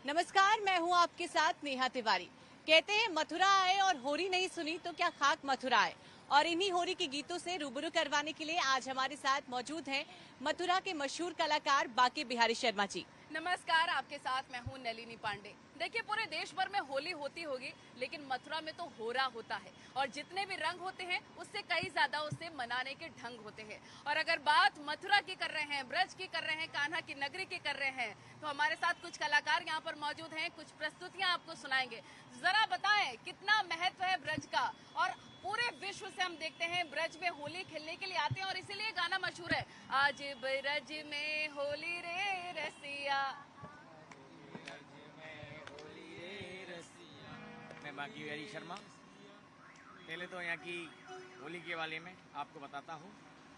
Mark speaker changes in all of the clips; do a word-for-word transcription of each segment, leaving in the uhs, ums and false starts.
Speaker 1: नमस्कार, मैं हूं आपके साथ नेहा तिवारी। कहते हैं मथुरा आए और होरी नहीं सुनी तो क्या खाक मथुरा आए। और इन्हीं होरी के गीतों से रूबरू करवाने के लिए आज हमारे साथ मौजूद हैं मथुरा के मशहूर कलाकार बाके बिहारी शर्मा जी।
Speaker 2: नमस्कार, आपके साथ मैं हूं नलिनी पांडे। देखिए, पूरे देश भर में होली होती होगी, लेकिन मथुरा में तो होरा होता है और जितने भी रंग होते हैं उससे कई ज्यादा उसे मनाने के ढंग होते हैं। और अगर बात मथुरा की कर रहे हैं, ब्रज की कर रहे हैं, कान्हा की नगरी की कर रहे हैं, तो हमारे साथ कुछ कलाकार यहाँ पर मौजूद हैं, कुछ प्रस्तुतियां आपको सुनाएंगे। जरा बताएं कितना महत्व है ब्रज का। और पूरे विश्व से हम देखते हैं ब्रज में होली खेलने के लिए आते हैं और इसीलिए गाना मशहूर है, आज ब्रज में होली रे रसिया।
Speaker 3: मैं बाकी बिहारी शर्मा। पहले तो यहाँ की होली के बारे में आपको बताता हूँ।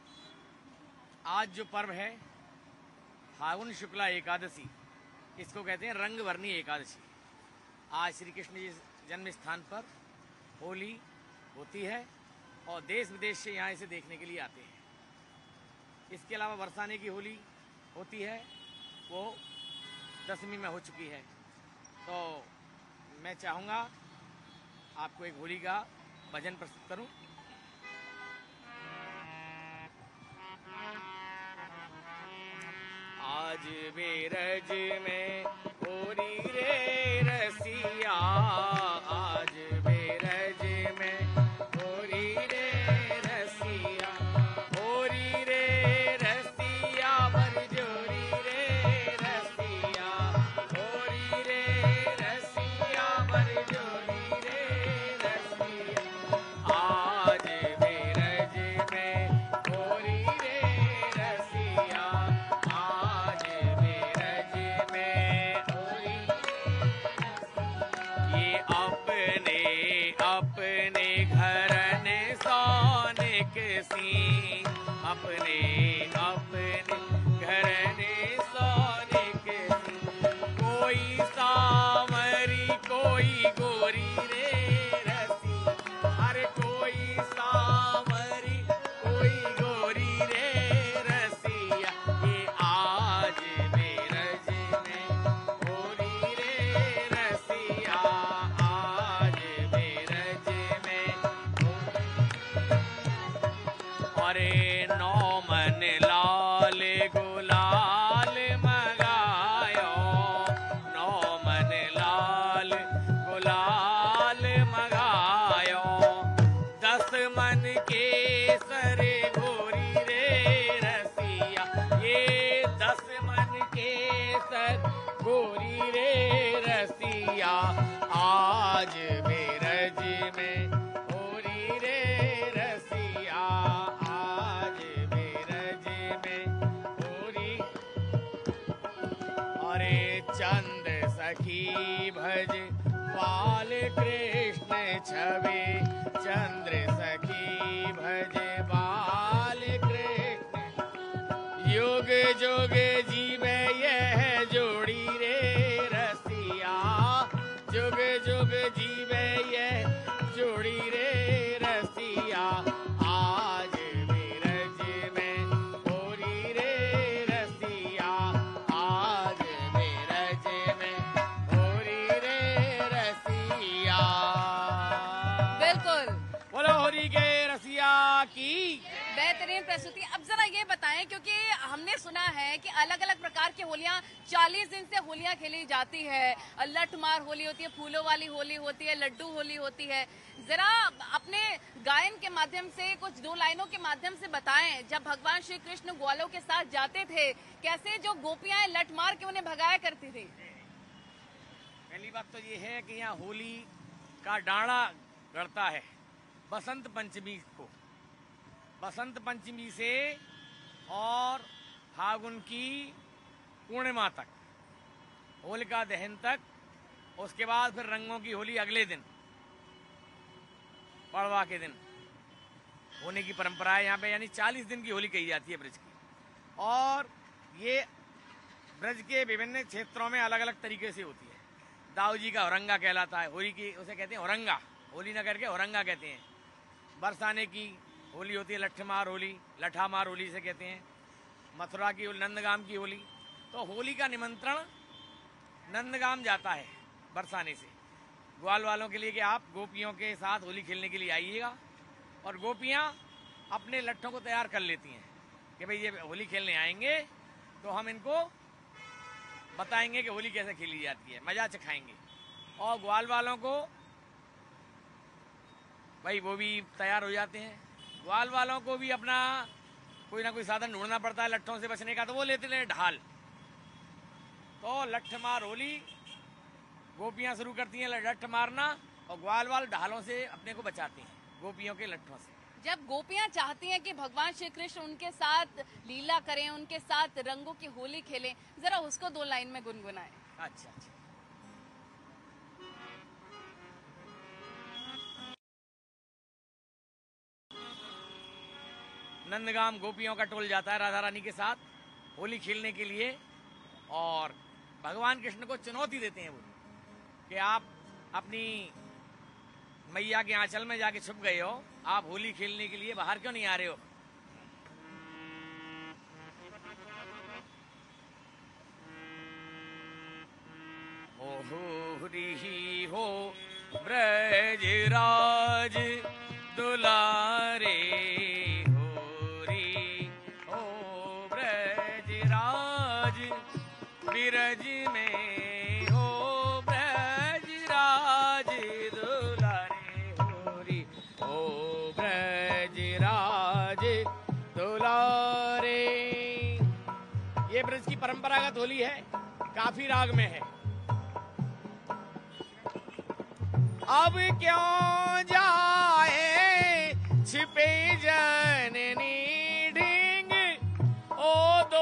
Speaker 3: आज जो पर्व है फागुन शुक्ला एकादशी, इसको कहते हैं रंग वर्णी एकादशी। आज श्री कृष्ण जी जन्म स्थान पर होली होती है और देश विदेश से यहाँ इसे देखने के लिए आते हैं। इसके अलावा बरसाने की होली होती है, वो दसवीं में हो चुकी है। तो मैं चाहूँगा आपको एक होली का भजन प्रस्तुत करूं। आज बेरज में होरी रे रसिया, आज बेरज में होरी रे रसिया, होरी रे रसिया बरजोरी रे रसिया, होरी रे रसिया बरजोरी रे रसिया। आज बेरज में होरी रे रसिया, आज बेरज में होरी। ये अपने अपने घरन सोनिक सी, अपने अपने घरन सोनिक सी। कोई सावरी कोई गोरी रे रसी, हर कोई सावरी कोई गोरी रे रसिया। ये आज बेरज में होली रे रसिया, आज बेरज में अरे नौ मन लाल गुलाल मगायो, नौ मन लाल गुलाल मगायो। दस मन के सरे घोरी रे रसिया, ये दस मन के सर घोरी रे रसिया। आज बेरज में होरी रे रसिया, आज बेरज में होरी। अरे चंद सखी भज बाल कृष्ण छवि, चंद्र सखी भज बाल कृष्ण। युग जुग जीवे यह जोड़ी रे रसिया, जुग जुग जीवे यह जोड़ी रे रसिया। आज बेरज में होरी रे रसिया, आज बेरज में होरी रे रसिया।
Speaker 2: बिल्कुल
Speaker 3: बोलो होरी के रसिया की।
Speaker 2: बेहतरीन प्रस्तुति। अब जरा ये बताएं, क्योंकि हमने सुना है कि अलग अलग प्रकार की होलियां चालीस दिन से होलियां खेली जाती है। लठमार होली होती है, फूलों वाली होली होती है, लड्डू होली होती है। जरा अपने गायन के माध्यम से कुछ दो लाइनों के माध्यम से बताएं, जब भगवान श्री कृष्ण ग्वालों के साथ जाते थे, कैसे जो गोपियां लठमार के उन्हें भगाया करती थी।
Speaker 3: पहली बात तो ये है कि यहाँ होली का डांडा गड़ता है बसंत पंचमी को। बसंत पंचमी से और फागुन की पूर्णिमा तक, होलिका दहन तक, उसके बाद फिर रंगों की होली अगले दिन पड़वा के दिन होने की परंपरा है यहाँ पे। यानी चालीस दिन की होली कही जाती है ब्रज की। और ये ब्रज के विभिन्न क्षेत्रों में अलग अलग तरीके से होती है। दाऊ जी का औरंगा कहलाता है, होली की उसे कहते हैं औरंगा, होली ना करके औरंगा कहते हैं। बरसाने की होली होती है, लठमार होली, लठामार होली से कहते हैं। मथुरा की नंदगाम की होली। तो होली का निमंत्रण नंदगाम जाता है बरसाने से ग्वाल वालों के लिए कि आप गोपियों के साथ होली खेलने के लिए आइएगा, और गोपियाँ अपने लट्ठों को तैयार कर लेती हैं कि भाई ये होली खेलने आएंगे तो हम इनको बताएंगे कि होली कैसे खेली जाती है, मजा चखाएंगे। और ग्वाल वालों को भाई वो भी तैयार हो जाते हैं। ग्वाल वालों को भी अपना कोई ना कोई साधन ढूंढना पड़ता है लट्ठों से बचने का, तो वो लेते हैं ढाल। तो लट्ठ मार होली गोपियां शुरू करती हैं लट्ठ मारना, और ग्वाल वाल ढालों से अपने को बचाते हैं गोपियों के लट्ठों से।
Speaker 2: जब गोपियां चाहती हैं कि भगवान श्री कृष्ण उनके साथ लीला करें, उनके साथ रंगों की होली खेलें, जरा उसको दो लाइन में गुनगुनाएं।
Speaker 3: अच्छा अच्छा। नंदगाम गोपियों का टोल जाता है राधा रानी के साथ होली खेलने के लिए, और भगवान कृष्ण को चुनौती देते हैं वो कि आप अपनी मैया के आंचल में जाके छुप गए हो, आप होली खेलने के लिए बाहर क्यों नहीं आ रहे हो। होरी हो ब्रजराज दुलारे, ब्रज में हो ब्रजराज दुलारे होरी, हो ब्रजराज दुलारे। ये ब्रज की परंपरागत होली है, काफी राग में है। अब क्यों जाए छिपे जननी ढींग, ओ दो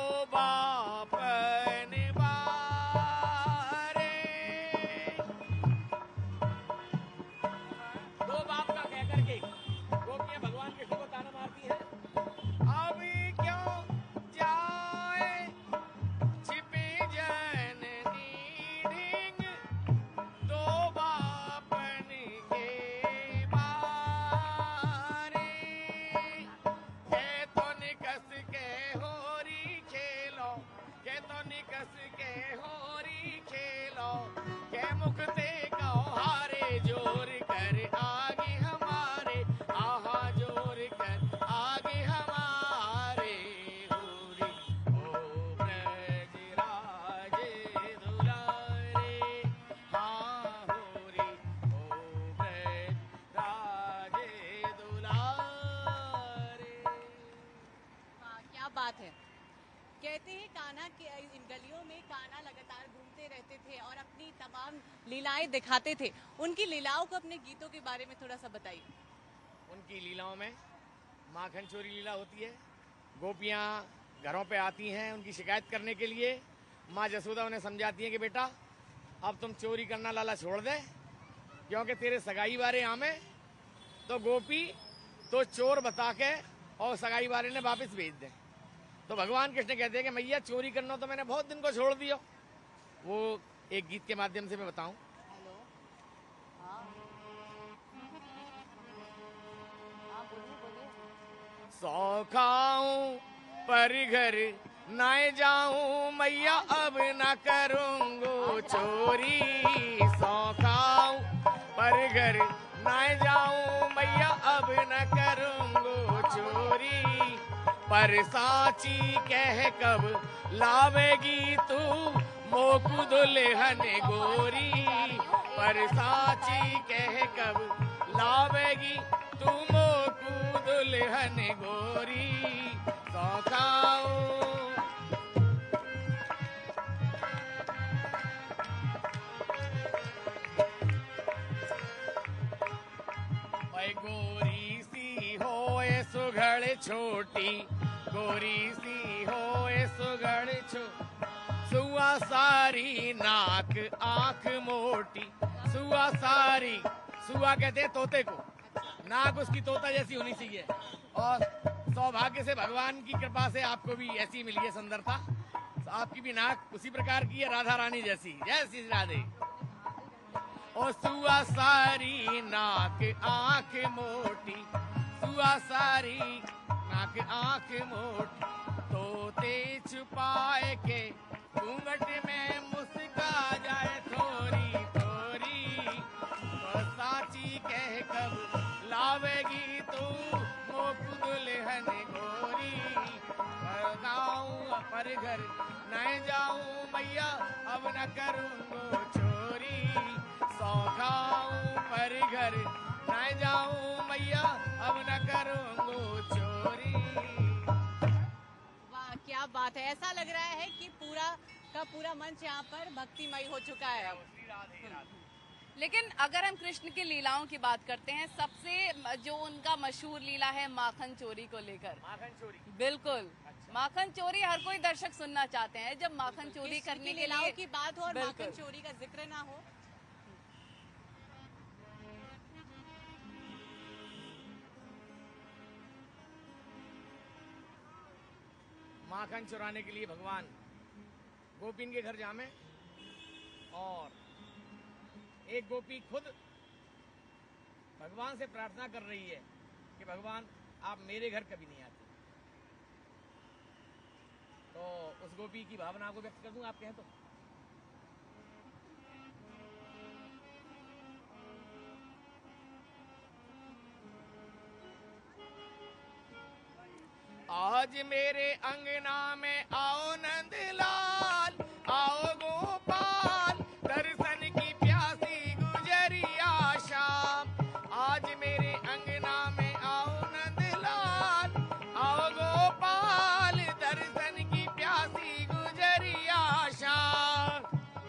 Speaker 1: कहते हैं कान्हा के इन गलियों में कान्हा लगातार घूमते रहते थे और अपनी तमाम लीलाएं दिखाते थे। उनकी लीलाओं को अपने गीतों के बारे में थोड़ा सा बताइए।
Speaker 3: उनकी लीलाओं में माखन चोरी लीला होती है। गोपियाँ घरों पे आती हैं उनकी शिकायत करने के लिए। माँ जसोदा उन्हें समझाती हैं कि बेटा अब तुम चोरी करना लाला छोड़ दे, क्योंकि तेरे सगाई वाले आमे तो गोपी तो चोर बता के और सगाई वाले ने वापस भेज दे। तो भगवान कृष्ण कहते हैं कि मैया चोरी करना तो मैंने बहुत दिन को छोड़ दियो। वो एक गीत के माध्यम से मैं बताऊं।
Speaker 1: हेलो, हाँ हाँ बोलिए बोलिए।
Speaker 3: सौ खाऊं पर घर न जाऊं मैया अब न करूंगो चोरी। सौ खाऊं पर घर न जाऊं मैया अब न करूंगो चोरी। पर साची कह कब लावेगी तू मोकू दुल्हन गोरी। पर साची कह कब लावेगी तू मोकू दुल्हन गोरी। सौ खाऊं गोरी सी होए सुघड़ छोटी, गोरी सी होए सुघड़ छो। सुआ सारी नाक आंख मोटी। सुआ सारी, सुआ कहते हैं तोते को, नाक उसकी तोता जैसी होनी चाहिए। और सौभाग्य से भगवान की कृपा से आपको भी ऐसी मिली है सुंदरता। आपकी भी नाक उसी प्रकार की है, राधा रानी जैसी। जय श्री राधे। ओ सुआ सारी नाक आंख मोटी, सुआ सारी नाक आंख मोटी। तोते छुपाए के घूंघट में मुस्का जाए थोरी थोरी, तो साची कह कब लावेगी तू मोक दुल्हन गोरी। पर गाऊं पर घर न जाऊं मैया, अब न करूंगो चोरी। सौ खाऊं पर घर न जाऊं मैया, अब न करूंगो चोरी।
Speaker 1: वाह, क्या बात है। ऐसा लग रहा है कि पूरा का पूरा मंच यहाँ पर भक्तिमय हो चुका है।
Speaker 2: लेकिन अगर हम कृष्ण की लीलाओं की बात करते हैं, सबसे जो उनका मशहूर लीला है माखन चोरी को लेकर।
Speaker 3: माखन चोरी,
Speaker 2: बिल्कुल। अच्छा। माखन चोरी हर कोई दर्शक सुनना चाहते हैं। जब माखन चोरी करने के
Speaker 1: लीलाओं
Speaker 2: लिए
Speaker 1: की बात हो और माखन चोरी का जिक्र ना हो।
Speaker 3: माखन चुराने के लिए भगवान गोपीन के घर जामे, और एक गोपी खुद भगवान से प्रार्थना कर रही है कि भगवान आप मेरे घर कभी नहीं आते। तो उस गोपी की भावना को व्यक्त कर दूं, आप कहें तो। आज मेरे अंगना में आओ नंदलाल, आओ गोपाल, दर्शन की प्यासी गुजरिया शाम। आज मेरे अंगना में आओ नंदलाल, आओ गोपाल, दर्शन की प्यासी गुजरिया शाम।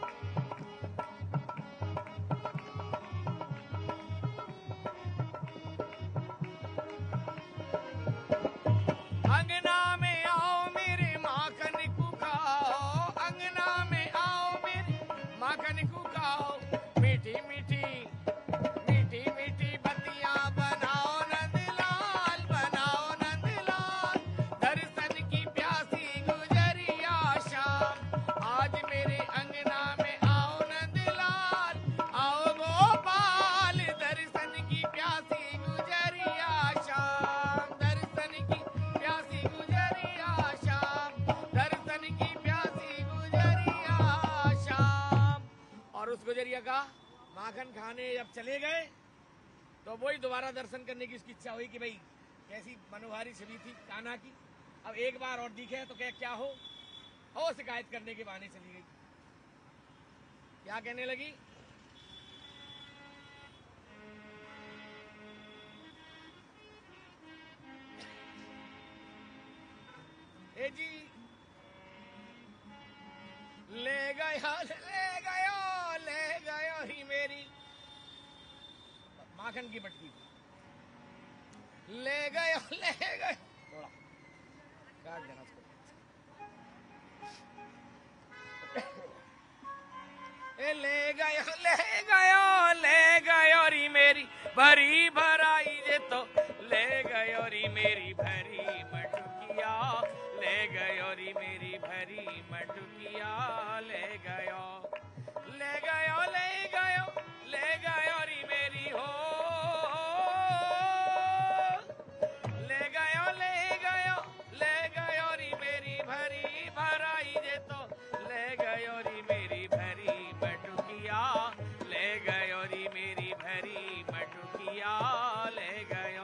Speaker 3: अंगना में आओ मेरे माखन को खाओ, अंगना में आओ मेरे माखन को खाओ। मीठी मीठी मीठी मीठी बत्तियां बनाओ नंदलाल, बनाओ नंदलाल, दर्शन की प्यासी गुजरिया शाम। आज मेरे अंगना में आओ नंदलाल, आओ गोपाल, दर्शन की प्यासी गुजरिया शाम। दर्शन की प्यासी गुजरिया शाम, दर्शन की प्यासी गुजरिया शाम। और उस गुजरिया का माखन खाने जब चले गए तो वही दोबारा दर्शन करने की उसकी इच्छा हुई कि भाई कैसी मनोहारी छवि थी कान्हा की, अब एक बार और दिखे तो क्या क्या हो। हो शिकायत करने के बहाने चली गई। क्या कहने लगी? ए जी ले गया ले गयो ले गयो ही मेरी माखन की मटकी, ले गयो ले गयो। थोड़ा काट देना उसको। ए ले गयो ले गयो ले गयो री मेरी भरी भराई जे, तो ले गयो री मेरी भरी मटुकिया, ले गयो री मेरी भरी मटुकिया। ले गयो ले गयो ले गयो ले गयो री मेरी हो, ले गयो ले गयो ले गयो री मेरी भरी भराई जे, तो ले गयो री मेरी भरी मटुकिया, ले गयो री मेरी भरी मटुकिया। ले गयो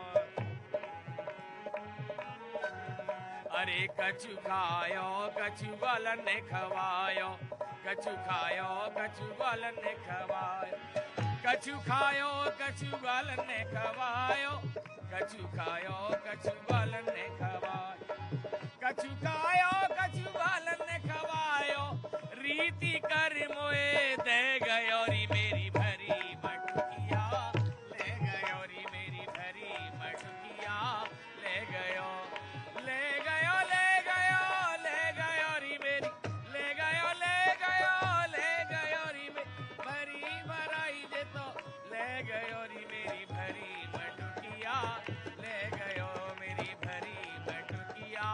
Speaker 3: अरे कछु खायो कछु बालन ने खवायो, कछु खायो कछु बालन ने खवायो, कछु खायो कछु बालन ने खवायो, कछु खायो कछु बालन ने खवायो, कछु खायो कछु बालन ने खवायो। रीति कर मोए दे गयो री मेरी भरी मटुकिया, ले गयो री मेरी भरी मटुकिया। ले गयो ले गयो ले गयो ले गयो री मेरी, ले गयो ले गयो ले गयो री मेरी भरी भराई जे, तो ले गयो री मेरी भरी मटुकिया, ले गयो मेरी भरी मटुकिया।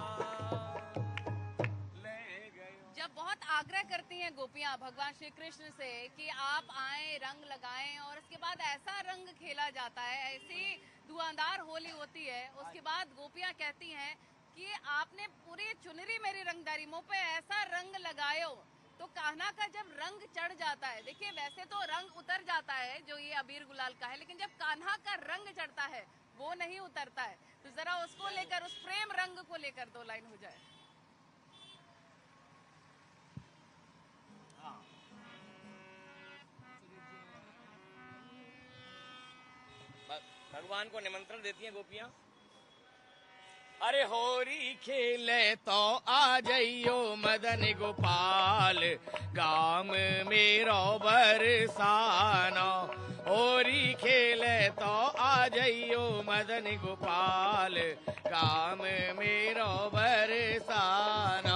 Speaker 3: ले गयो।
Speaker 2: जब बहुत आग्रह करती हैं गोपियां भगवान श्री कृष्ण से कि आप आए रंग लगाएं, और उसके बाद ऐसा रंग खेला जाता है, ऐसी धुआंधार होली होती है, उसके बाद गोपियां कहती हैं कि आपने पूरी चुनरी मेरी रंगदारी मुंह पे ऐसा रंग लगायो, तो कान्हा का जब रंग चढ़ जाता है, देखिए वैसे तो रंग उतर जाता है जो ये अबीर गुलाल का है, लेकिन जब कान्हा का रंग चढ़ता है वो नहीं उतरता है। तो जरा उसको लेकर, उस प्रेम रंग को लेकर दो लाइन हो जाए।
Speaker 3: भगवान को निमंत्रण देती हैं गोपियां। अरे होरी खेले तो आ जइयो मदन गोपाल, गाम मेरो बरसाना। होरी खेले तो आ जइयो मदन गोपाल, गाम मेरो बरसाना।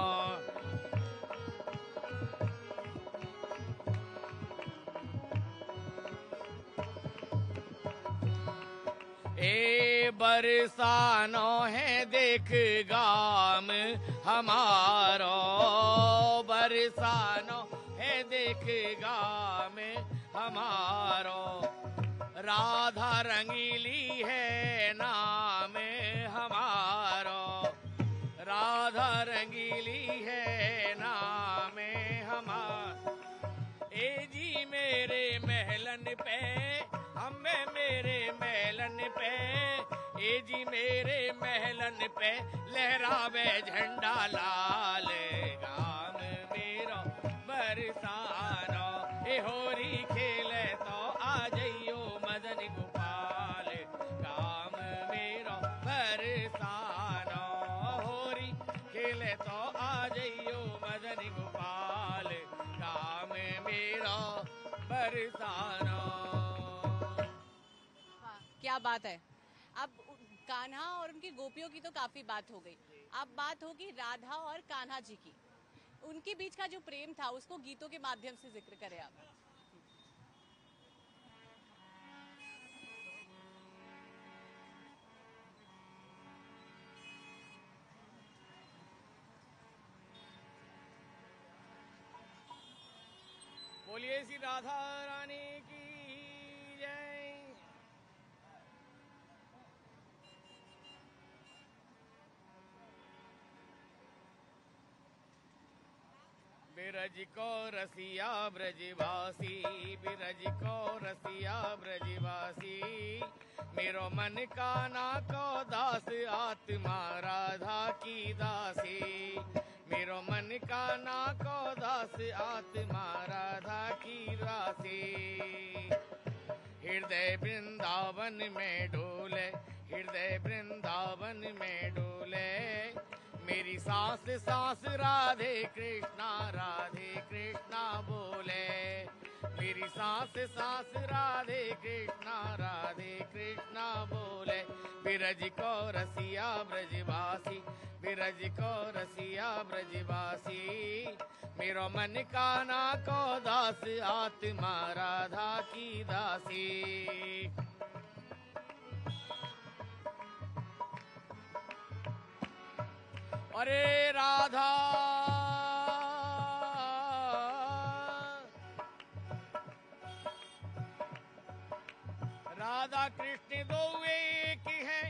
Speaker 3: ए बरसानो है देख गाम हमारो, बरसानो है देख गाम हमारो। राधा रंगीली है नाम हमारो, राधा रंगीली है नाम हमारो। ए जी मेरे महलन पे, हमें मेरे महलन पे, ए जी मेरे महलन पे लहरावे झंडा लाल, गाम मेरो बरसानो। ए होरी खेले तो आ जइयो मदन गोपाल, गाम मेरो बरसानो। होरी खेले तो आ जइयो मदन गोपाल, गाम मेरो बरसानो।
Speaker 1: क्या बात है। अब कान्हा और उनकी गोपियों की तो काफी बात हो गई, अब बात होगी राधा और कान्हा जी की। उनके बीच का जो प्रेम था उसको गीतों के माध्यम से जिक्र करें आप।
Speaker 3: बोलिए श्री राधा रानी की जय। बिरज को रसिया ब्रजवासी, बिरज को रसिया ब्रजवासी। मेरो मन कान्हा को दास, आत्मा राधा की दासी। मेरो मन कान्हा को दास, आत्मा राधा की दासी। हृदय वृंदावन में डोले, हृदय वृंदावन में डोले। मेरी सांस सांस राधे कृष्णा, राधे कृष्णा बोले। मेरी सांस सांस राधे कृष्णा, राधे कृष्णा बोले। बिरज को रसिया ब्रजवासी, बिरज को रसिया ब्रजवासी। मेरो मन कान्हा को दास, आत्मा राधा की दासी। अरे राधा राधा कृष्ण दो एक है,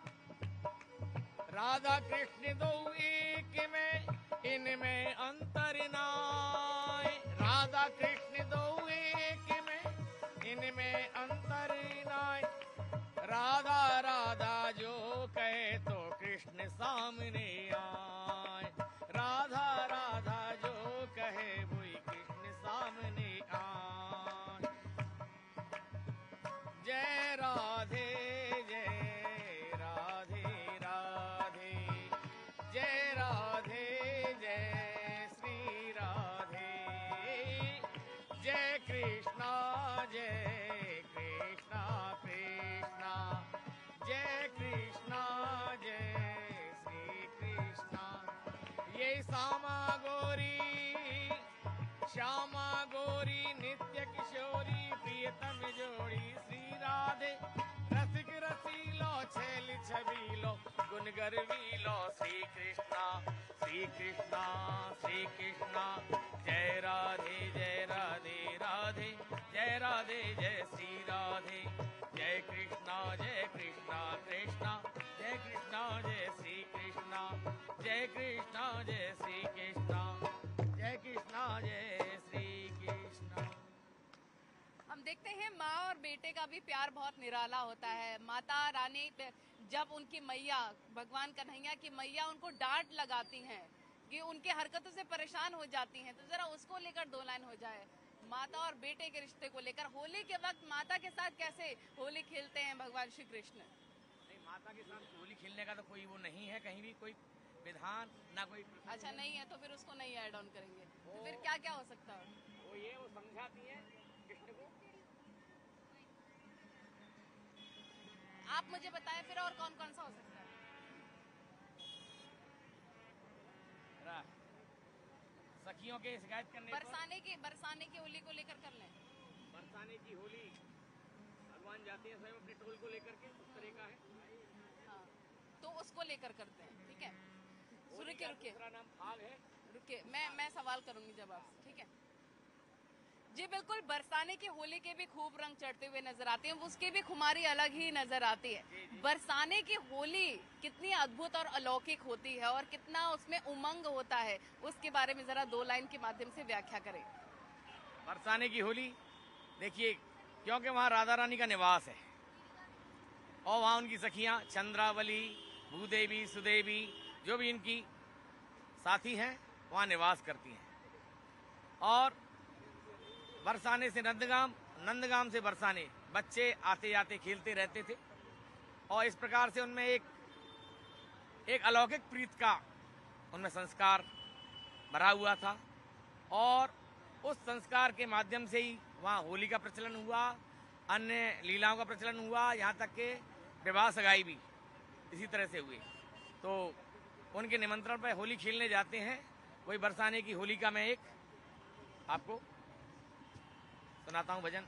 Speaker 3: राधा कृष्ण दो एक में इनमें अंतर नाय। राधा कृष्ण दो एक में इनमें अंतर नाय। राधा राधा जो कहे तो कृष्ण सामने आए। राधा राधा जो कहे वही कृष्ण सामने आए। जय राधे जय राधे राधे, जय राधे जय श्री राधे। जय कृष्णा जय कृष्णा कृष्णा, जय कृष्णा जय श्री कृष्णा। ये श्यामा गौरी, श्यामा गौरी नित्य किशोरी, प्रियतम जोड़ी श्री राधे। रसिक रसीलो छेल छबीलो, गुण गर्वीलो श्री कृष्णा, श्री कृष्णा श्री कृष्णा। जय राधे जय राधे राधे, जय राधे जय श्री राधे। जय कृष्णा जय कृष्णा कृष्णा, जय कृष्णा जय श्री कृष्ण। जय कृष्णा जय श्री कृष्णा, जय कृष्णा जय श्री कृष्णा।
Speaker 2: हम देखते हैं माँ और बेटे का भी प्यार बहुत निराला होता है। माता रानी जब उनकी मैया भगवान कन्हैया की मैया उनको डांट लगाती हैं कि उनके हरकतों से परेशान हो जाती हैं, तो जरा उसको लेकर दो लाइन हो जाए। माता और बेटे के रिश्ते को लेकर होली के वक्त माता के साथ कैसे होली खेलते हैं भगवान श्री कृष्ण?
Speaker 3: नहीं, माता के साथ होली खेलने का तो कोई वो नहीं है, कहीं भी कोई विधान ना कोई।
Speaker 2: अच्छा नहीं है तो फिर उसको नहीं ऐड ऑन करेंगे, तो फिर क्या क्या हो सकता है?
Speaker 3: वो ये वो समझाती है कृष्ण को।
Speaker 2: आप मुझे बताएं फिर और कौन कौन सा हो सकता है?
Speaker 3: सखियों के शिकायत करने
Speaker 2: बरसाने की बरसाने की होली को लेकर कर लें।
Speaker 3: बरसाने की होली भगवान जाते हैं स्वयं अपने टोल को लेकर के, उस तरह का है।
Speaker 2: हाँ, तो उसको लेकर करते हैं, ठीक है। रुकिए रुकिए,
Speaker 3: दूसरा नाम फाग है।
Speaker 2: रुकिए, मैं मैं सवाल करूंगी जब आपसे, ठीक है जी। बिल्कुल, बरसाने की होली के भी खूब रंग चढ़ते हुए नजर आते हैं, उसकी भी खुमारी अलग ही नजर आती है। बरसाने की होली कितनी अद्भुत और अलौकिक होती है और कितना उसमें उमंग होता है, उसके बारे में जरा दो लाइन के माध्यम से व्याख्या करें।
Speaker 3: बरसाने की होली देखिए, क्योंकि वहाँ राधा रानी का निवास है और वहाँ उनकी सखियाँ चंद्रावली, भूदेवी, सुदेवी, जो भी इनकी साथी हैं वहाँ निवास करती हैं। और बरसाने से नंदगाम, नंदगाम से बरसाने बच्चे आते जाते खेलते रहते थे और इस प्रकार से उनमें एक एक अलौकिक प्रीत का उनमें संस्कार भरा हुआ था और उस संस्कार के माध्यम से ही वहाँ होली का प्रचलन हुआ, अन्य लीलाओं का प्रचलन हुआ, यहाँ तक के विवाह सगाई भी इसी तरह से हुए। तो उनके निमंत्रण पर होली खेलने जाते हैं। वही बरसाने की होली का मैं एक आपको सुनाता हूँ भजन।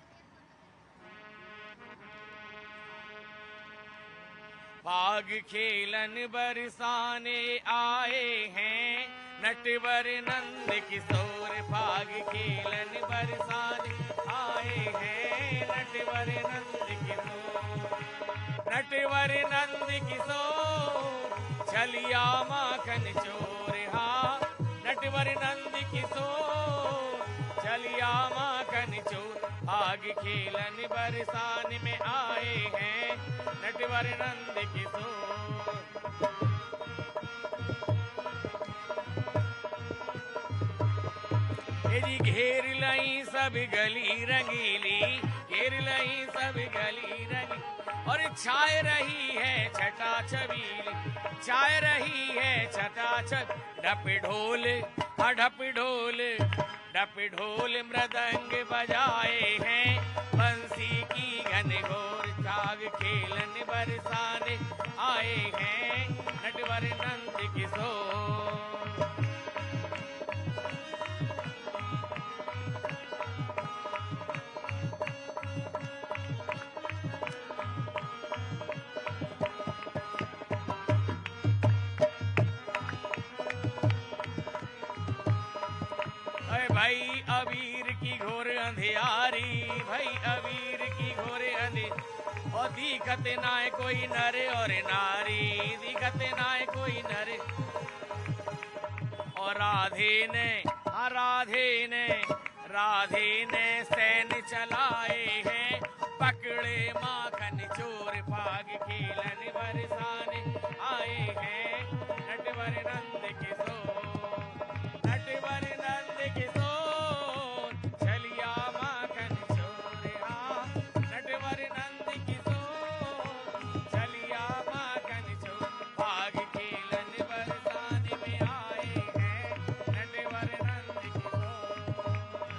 Speaker 3: फाग खेलन बरसाने आए हैं नटवर नंद किशोर, फाग खेलन बरसाने आए हैं नटवर नंद किशोर, नटवर नंद किशोर छलिया माखन चोर। हाँ, नटवर नंद किशोर छलिया माखन चोर, आग खेलन बरसान में आए हैं नटवर नंद किशोर। जी घेर लई सब गली रंगीली, घेर लई सब गली रंगी और छाए रही है छटा छबीली, छाए रही है छटा छब। ढप ढोल हाँ ढप ढोल, ढप ढोल मृदंग बजाए हैं बंसी की घनघोर, छाग खेलन बरसाने आए हैं नटवर नंद किशोर। भाई अबीर की घोर अंधियारी, भाई अबीर की घोर अंधियारी और दिखत नाय कोई नर और नारी, दिखत नाय कोई नर। और राधे ने हाँ राधे ने राधे ने सैन चलाए हैं पकड़े माखन चोर, फाग खेलन बरसाने आए हैं नटवर नंद किशोर, नटवर नंद किशोर छलिया माखन चोर। हाँ, नटवर नंद किशोर छलिया माखन चोर, फाग खेलन बरसाने में आए हैं नटवर नंद किशोर।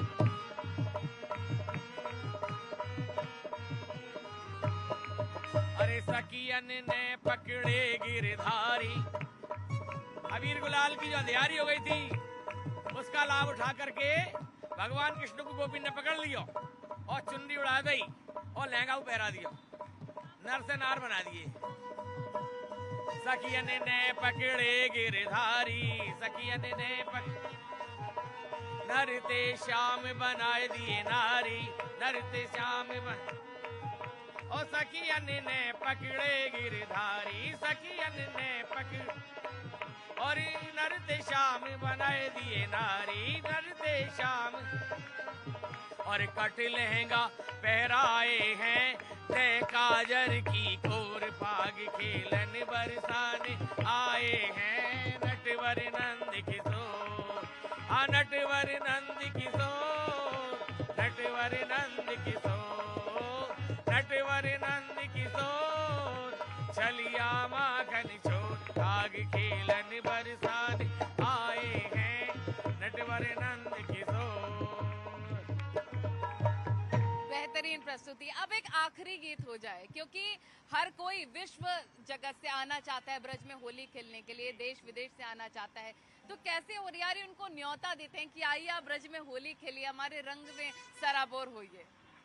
Speaker 3: अरे सखियन ने पकड़े गिरधारी, अबीर गुलाल की जो अंधियारी हो गई थी उसका लाभ उठा करके भगवान कृष्ण को गोपी ने पकड़ लियो और चुनरी उड़ा दी और लहंगा पहरा दिया, नर से नार बना दिए। सखियन ने पकड़े गिरधारी, सखियन ने पकड़े नरते श्याम बनाए दिए नारी, नरते श्याम बन और सखियन ने पकड़े गिरधारी, सखियन ने पकड़ और नरते श्याम बनाए दिए नारी नरते श्याम। और कट लहंगा पहराए हैं तय काजर की कोर पाग खेलन बरसाने आए हैं नटवर नंद किशोर। आ नटवर नंद किशोर नटवर नंद किशोर नटवर नंद किशोर चलिया माखन छोड़ आग खेलन बरसाने आए हैं नटवर नंद किशोर।
Speaker 2: बेहतरीन प्रस्तुति। अब एक आखिरी गीत हो जाए, क्योंकि हर कोई विश्व जगत से आना चाहता है ब्रज में होली खेलने के लिए, देश विदेश से आना चाहता है, तो कैसे होरियारी उनको न्योता देते हैं कि आइए आप ब्रज में होली खेलिए, हमारे रंग में सराबोर होइए।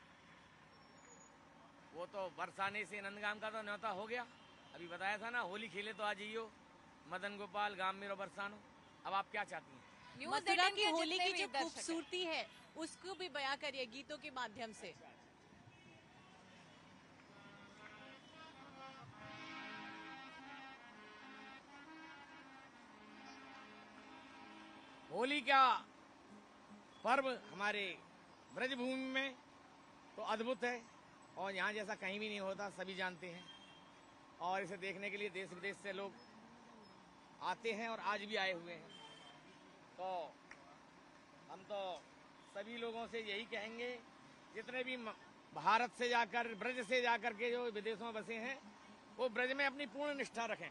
Speaker 3: वो तो बरसाने से नंदगाम का तो न्योता हो गया, अभी बताया था ना, होली खेले तो आ जाइयो मदन गोपाल गांव मेरो बरसानो। अब आप क्या चाहती हैं?
Speaker 1: मथुरा की होली की जो खूबसूरती है उसको भी बयां करिए गीतों के माध्यम से।
Speaker 3: होली का पर्व हमारे ब्रजभूमि में तो अद्भुत है और यहाँ जैसा कहीं भी नहीं होता, सभी जानते हैं। और इसे देखने के लिए देश विदेश से लोग आते हैं और आज भी आए हुए हैं। तो हम तो सभी लोगों से यही कहेंगे, जितने भी भारत से जाकर ब्रज से जाकर के जो विदेशों में बसे हैं वो ब्रज में अपनी पूर्ण निष्ठा रखें।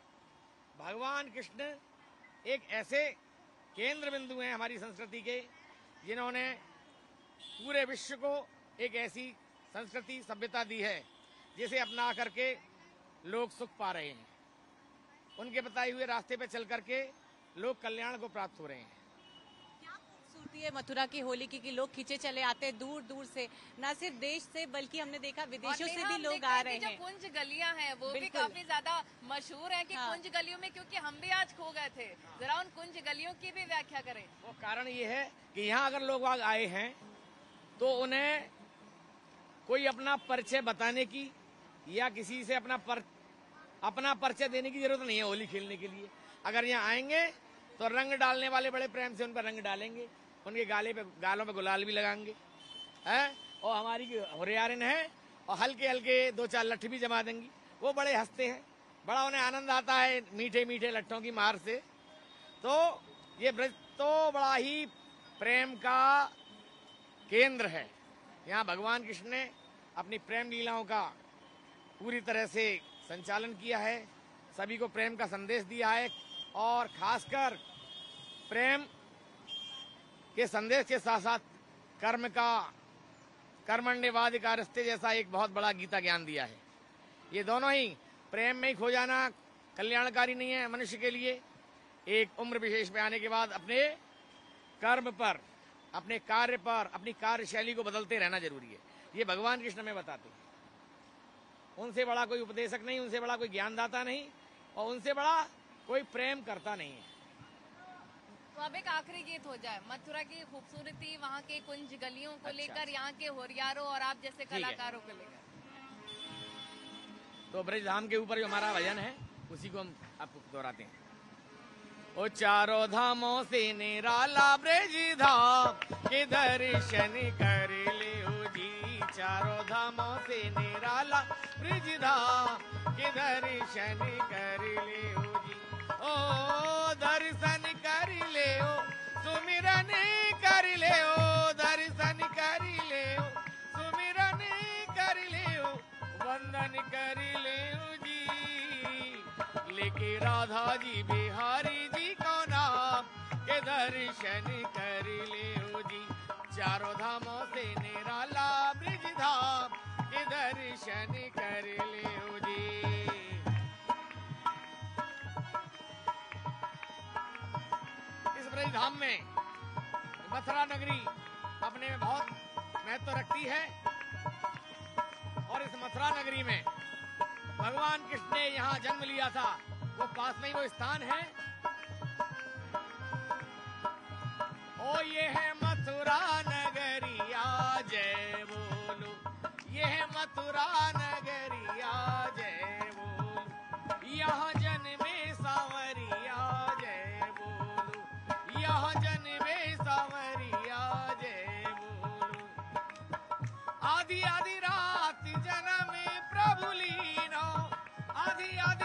Speaker 3: भगवान कृष्ण एक ऐसे केंद्र बिंदु हैं हमारी संस्कृति के, जिन्होंने पूरे विश्व को एक ऐसी संस्कृति सभ्यता दी है जिसे अपना करके लोग सुख पा रहे हैं। उनके बताए हुए रास्ते पे चल करके लोग कल्याण को प्राप्त हो रहे हैं।
Speaker 1: क्या खूबसूरती है मथुरा की होली की कि लोग खींचे चले आते हैं दूर दूर से, न सिर्फ देश से बल्कि हमने देखा विदेशों से भी लोग आ रहे हैं।
Speaker 2: जो कुंज गलियां हैं वो भी
Speaker 1: बिल्कुल।
Speaker 2: काफी ज्यादा मशहूर है कि
Speaker 1: हाँ।
Speaker 2: कुंज गलियों में, क्योंकि हम भी आज खो गए थे, जरा उन कुंज गलियों की भी व्याख्या करें।
Speaker 3: वो कारण ये है कि यहाँ अगर लोग आग आए हैं तो उन्हें कोई अपना परिचय बताने की या किसी से अपना पर, अपना परिचय देने की जरूरत नहीं है होली खेलने के लिए। अगर यहाँ आएंगे तो रंग डालने वाले बड़े प्रेम से उन पर रंग डालेंगे, उनके गाले पे गालों पे गुलाल भी लगाएंगे हैं। और हमारी होरियारिन है और हल्के हल्के दो चार लट्ठी भी जमा देंगी। वो बड़े हंसते हैं, बड़ा उन्हें आनंद आता है मीठे मीठे लट्ठों की मार से। तो ये ब्रज तो बड़ा ही प्रेम का केंद्र है। यहाँ भगवान कृष्ण ने अपनी प्रेम लीलाओं का पूरी तरह से संचालन किया है, सभी को प्रेम का संदेश दिया है। और खासकर प्रेम के संदेश के साथ साथ कर्म का कर्मण्यवाद का रास्ते जैसा एक बहुत बड़ा गीता ज्ञान दिया है। ये दोनों ही प्रेम में ही खो जाना कल्याणकारी नहीं है मनुष्य के लिए। एक उम्र विशेष पे आने के बाद अपने कर्म पर, अपने कार्य पर, अपनी कार्यशैली को बदलते रहना जरूरी है। ये भगवान कृष्ण में बताते हैं। उनसे बड़ा कोई उपदेशक नहीं, उनसे बड़ा कोई ज्ञानदाता नहीं और उनसे बड़ा कोई प्रेम करता नहीं है।
Speaker 2: तो अब एक आखिरी गीत हो जाए, मथुरा की खूबसूरती, वहाँ के कुंज गलियों को
Speaker 3: अच्छा।
Speaker 2: लेकर, यहाँ के होरियारों और आप जैसे कलाकारों को लेकर।
Speaker 3: तो ब्रज धाम के ऊपर जो हमारा भजन है उसी को हम आपको दोहराते हैं। ओ चारों धामों से निराला ब्रज धाम के दर्शन कर ले ओ जी। चारों धामों से निराला ब्रज धाम के दर्शन कर ले ओ जी। ओ दर्शन कर ले ओ, सुमिरन कर ले ओ, दर्शन कर ले ओ, सुमिरन कर ले ओ, वंदन कर ले ओ जी। लेके राधा जी बिहारी जी को नाम के दर्शन कर ले ओ जी। चारों धामों से निराला ब्रज धाम के दर्शन कर ले ओ जी। इस ब्रज धाम में मथुरा नगरी अपने में बहुत महत्व रखती है और इस मथुरा नगरी में भगवान कृष्ण ने यहाँ जन्म लिया था, वो पास में ही वो स्थान है। ओ ये है मथुरा नगरिया जय बोलो, ये है मथुरा नगरिया जय बोलो, यहाँ जन्मे सांवरिया जय
Speaker 4: आधी आधी रात जन्म प्रभु लीनो, आधी आधी